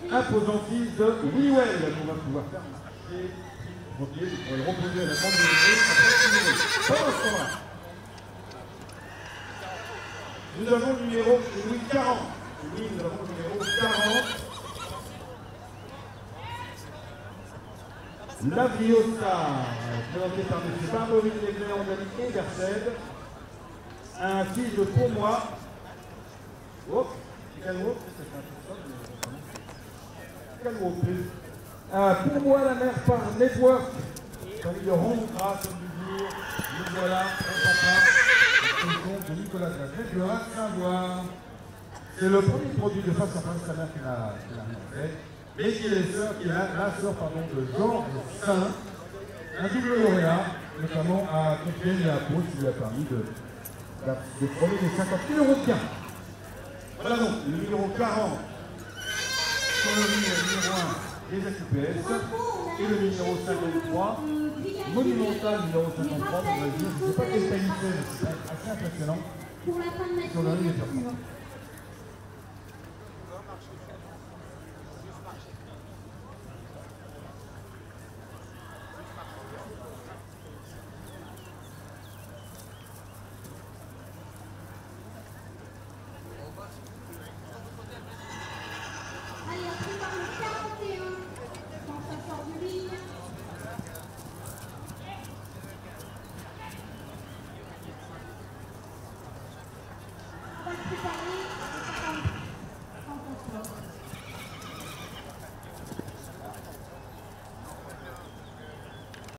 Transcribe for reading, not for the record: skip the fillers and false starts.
imposantise de Wiliwell qu'on va pouvoir faire marcher. Ok, vous pourrez le reposer à la bande de numéro. Pendant ce temps-là, nous avons le numéro Louis 40. Oui, nous avons le numéro 40. La Viosa, présentée par M. Barbery, Legler, Andali et Garced. Un fils de pour moi. Oh, calme-toi, pour moi, la mère par Network. Famille de Rondra, comme du jour. Nous voilà, on papa. De Nicolas Gradet, le rat Saint-Voir. C'est le premier produit de face à face sa mère qui l'a fait. Mais qui est la sœur de Georges Saint, un double lauréat, notamment à Compiègne et à Pau, qui lui a permis de prendre les 50 000 € de gain. Voilà donc le numéro 40 sur le numéro 1 des AQPS et le numéro 53, monumental numéro 53, on va dire, je ne sais pas quelle qualité, mais c'est assez impressionnant. Sur le ligne des performances. Préparer